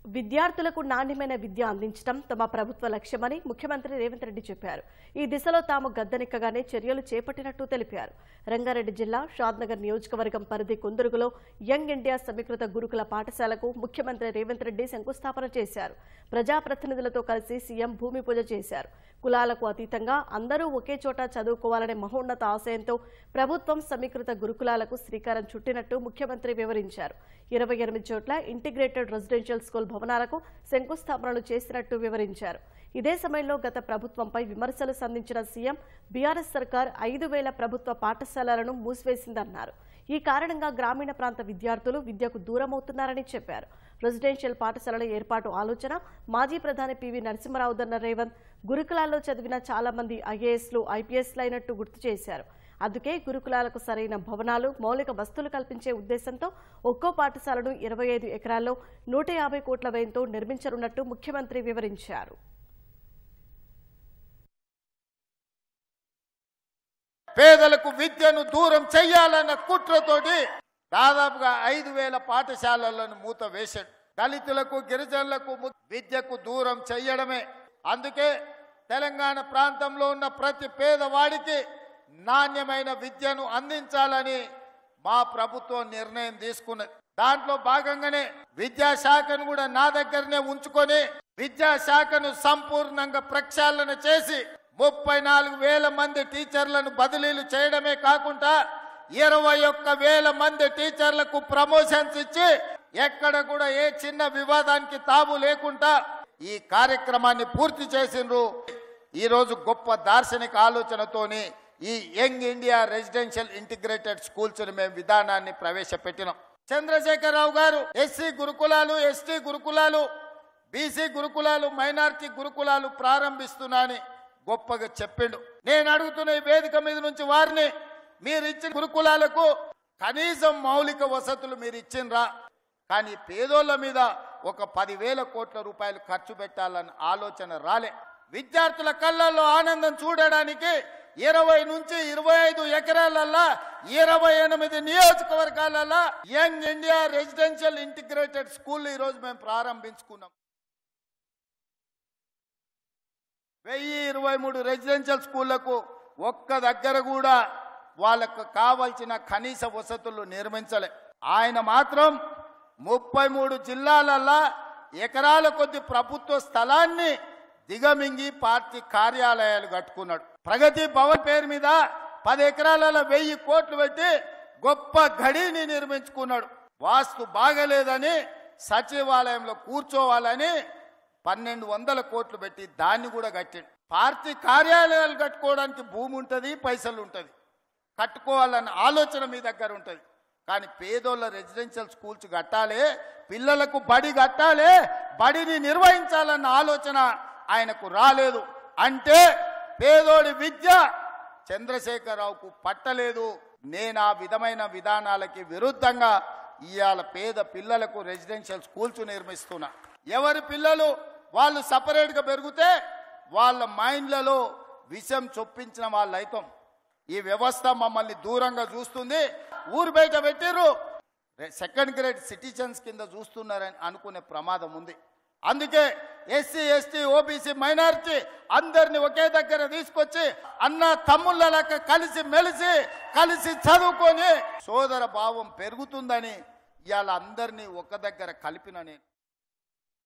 విద్యార్థులకు నాణ్యమైన విద్య అందించడం తమ ప్రభుత్వ లక్ష్యమని ముఖ్యమంత్రి రేవంత్ రెడ్డి చెప్పారు. ఈ దిశలో తాము గద్దెనెక్కగానే చర్యలు చేపట్టినట్టు తెలిపారు. రంగారెడ్డి జిల్లా షాద్నగర్ నియోజకవర్గం పరిధి కొందురుగులో యంగ్ ఇండియా సమీకృత గురుకుల పాఠశాలకు ముఖ్యమంత్రి రేవంత్ రెడ్డి శంకుస్థాపన చేశారు. ప్రజాప్రతినిధులతో కలిసి సీఎం భూమి పూజ చేశారు. కులాలకు అతీతంగా అందరూ ఒకే చోట చదువుకోవాలనే మహోన్నత ఆశయంతో ప్రభుత్వం సమీకృత గురుకులాలకు శ్రీకారం చుట్టినట్టు ముఖ్యమంత్రి వివరించారు. 28 చోట్ల ఇంటిగ్రేటెడ్ రెసిడెన్షియల్ స్కూల్ భవనాలకు శంకుస్థాపనలు చేసినట్టు వివరించారు. ఇదే సమయంలో గత ప్రభుత్వంపై విమర్శలు సంధించిన సీఎం బీఆర్ఎస్ సర్కార్ 5,000 ప్రభుత్వ పాఠశాలలను మూసివేసిందన్నారు. ఈ కారణంగా గ్రామీణ ప్రాంత విద్యార్థులు విద్యకు దూరమవుతున్నారని చెప్పారు. రెసిడెన్షియల్ పాఠశాలల ఏర్పాటు ఆలోచన మాజీ ప్రధాని పివి నరసింహారావుదన్న రేవంత్ గురుకులాల్లో చదివిన చాలా మంది ఐఏఎస్లు ఐపీఎస్లు అయినట్టు గుర్తు చేశారు. అందుకే గురుకులాలకు సరైన భవనాలు మౌలిక వస్తువులు కల్పించే ఉద్దేశంతో ఒక్కో పాఠశాలను 25 ఎకరాల్లో 150 కోట్ల వ్యయంతో నిర్మించనున్నట్టు ముఖ్యమంత్రి వివరించారు. పేదలకు విద్యను దూరం చేయాలన్న కుట్రతోటి దాదాపుగా 5,000 పాఠశాలలను మూత వేశాడు. దళితులకు గిరిజనులకు విద్యకు దూరం చేయడమే. అందుకే తెలంగాణ ప్రాంతంలో ఉన్న ప్రతి పేదవాడికి నాణ్యమైన విద్యను అందించాలని మా ప్రభుత్వం నిర్ణయం తీసుకున్నది. దాంట్లో భాగంగానే విద్యాశాఖను కూడా నా దగ్గరనే ఉంచుకొని విద్యాశాఖను సంపూర్ణంగా ప్రక్షాళన చేసి 34,000 మంది టీచర్లను బదిలీలు చేయడమే కాకుండా 21,000 మంది టీచర్లకు ప్రమోషన్స్ ఇచ్చి ఎక్కడ కూడా ఏ చిన్న వివాదానికి తావు లేకుండా ఈ కార్యక్రమాన్ని పూర్తి చేసిండ్రు. ఈరోజు గొప్ప దార్శనిక ఆలోచనతోని ఈ Young India Residential Integrated Schools మేము విధానాన్ని ప్రవేశపెట్టినాం. చంద్రశేఖరరావు గారు ఎస్సీ గురుకులాలు, ఎస్టీ గురుకులాలు, బీసీ గురుకులాలు, మైనారిటీ గురుకులాలు ప్రారంభిస్తున్నానని గొప్పగా చెప్పిండు. నేను అడుగుతున్న ఈ వేదిక మీద నుంచి వారిని, మీరు ఇచ్చిన గురుకులాలకు కనీసం మౌలిక వసతులు మీరు ఇచ్చిండ్రా? కానీ పేదోళ్ళ మీద ఒక 10,000 కోట్ల రూపాయలు ఖర్చు పెట్టాలన్న ఆలోచన రాలే. విద్యార్థుల కళ్ళల్లో ఆనందం చూడడానికి 20 నుంచి 25 ఎకరాలల్లా 28 నియోజకవర్గాలల్లా Young India Residential Integrated School ఈరోజు మేము ప్రారంభించుకున్నాం. 1023 రెసిడెన్షియల్ స్కూళ్లకు ఒక్క దగ్గర కూడా వాళ్ళకు కావాల్సిన కనీస వసతులు నిర్మించలే. ఆయన మాత్రం 33 జిల్లాలల్లా ఎకరాల కొద్ది ప్రభుత్వ స్థలాన్ని దిగమింగి పార్టీ కార్యాలయాలు కట్టుకున్నాడు. ప్రగతి భవన్ పేరు మీద 10 ఎకరాలలో 1,000 కోట్లు పెట్టి గొప్ప గడిని నిర్మించుకున్నాడు. వాస్తు బాగలేదని సచివాలయంలో కూర్చోవాలని 1,200 కోట్లు పెట్టి దాన్ని కూడా కట్టాడు. పార్టీ కార్యాలయాలు కట్టుకోవడానికి భూమి ఉంటుంది, పైసలు ఉంటుంది, కట్టుకోవాలన్న ఆలోచన మీ దగ్గర ఉంటుంది. కానీ పేదోళ్ళ రెసిడెన్షియల్ స్కూల్స్ కట్టాలి, పిల్లలకు బడి కట్టాలి, బడిని నిర్వహించాలన్న ఆలోచన ఆయనకు రాలేదు. అంటే పేదోడి విద్య చంద్రశేఖరరావుకు పట్టలేదు. నేను ఆ విధమైన విధానాలకి విరుద్ధంగా ఇవాళ పేద పిల్లలకు రెసిడెన్షియల్ స్కూల్స్ నిర్మిస్తున్నా. ఎవరి పిల్లలు వాళ్ళు సపరేట్గా పెరిగితే వాళ్ళ మైండ్లలో విషం చొప్పించిన వాళ్ళు అయితాం. ఈ వ్యవస్థ మమ్మల్ని దూరంగా చూస్తుంది. ఊరు బయట పెట్టిర్రు, సెకండ్ గ్రేడ్ సిటిజన్స్ కింద చూస్తున్నారని అనుకునే ప్రమాదం ఉంది. అందుకే ఎస్సీ, ఎస్టీ, ఓబీసీ, మైనారిటీ అందరిని ఒకే దగ్గర తీసుకొచ్చి అన్న తమ్ముళ్ళ లెక్క కలిసి మెలిసి కలిసి చదువుకొని సోదర భావం పెరుగుతుందని ఇవాళ అందరినీ ఒక దగ్గర కలిపిన నేను.